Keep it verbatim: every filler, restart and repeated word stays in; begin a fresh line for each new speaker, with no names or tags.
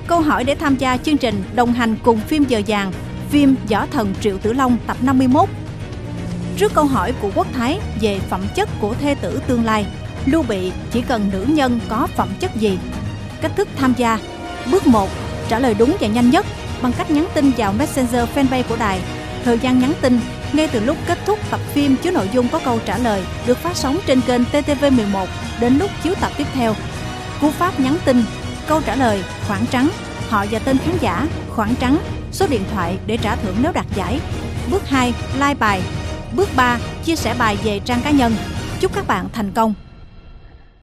Câu hỏi để tham gia chương trình đồng hành cùng phim Giờ Vàng, phim Võ Thần Triệu Tử Long tập năm mươi mốt. Trước câu hỏi của Quốc Thái về phẩm chất của thê tử tương lai, Lưu Bị chỉ cần nữ nhân có phẩm chất gì? Cách thức tham gia: bước một. Trả lời đúng và nhanh nhất bằng cách nhắn tin vào Messenger fanpage của đài. Thời gian nhắn tin ngay từ lúc kết thúc tập phim chứa nội dung có câu trả lời được phát sóng trên kênh T T V mười một đến lúc chiếu tập tiếp theo. Cú pháp nhắn tin: câu trả lời, khoảng trắng, họ và tên khán giả, khoảng trắng, số điện thoại để trả thưởng nếu đạt giải. Bước hai. Like bài. Bước ba. Chia sẻ bài về trang cá nhân. Chúc các bạn thành công!